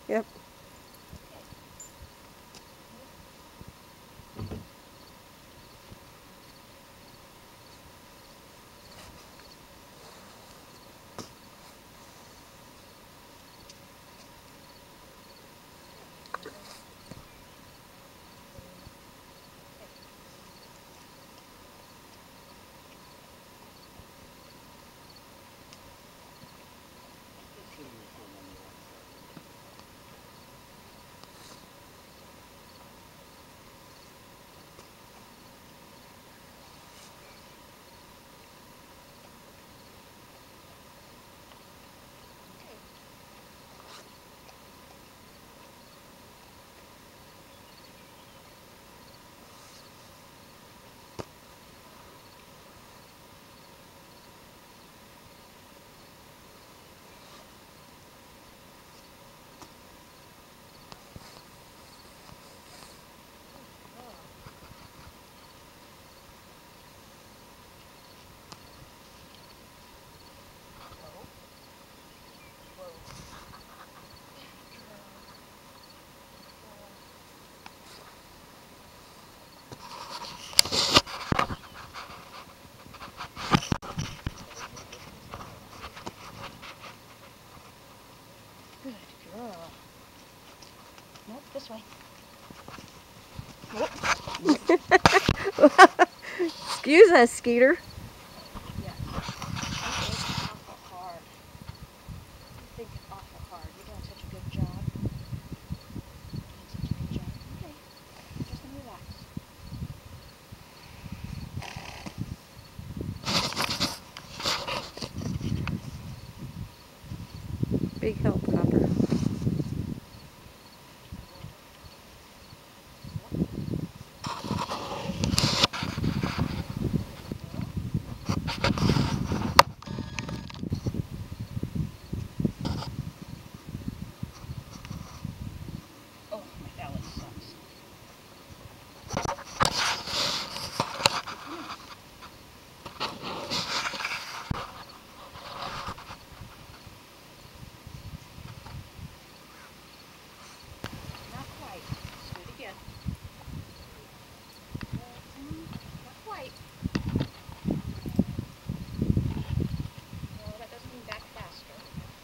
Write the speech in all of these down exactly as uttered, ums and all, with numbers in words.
Yep. Good girl. Nope, this way. Excuse us, Skeeter. Yeah. You think awful hard. You think awful hard. You're doing such a good job. You're doing such a good job. Okay. Just gonna relax. Big helicopter. Oh, my balance sucks. Not quite. Let's do it again. Mm, not quite. No, that doesn't mean back faster.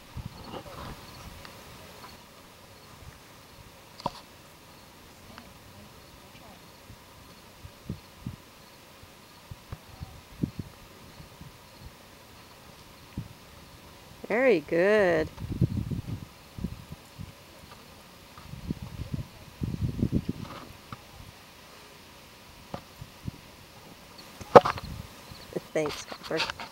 Okay, I'm trying. Very good. Thanks, Copper.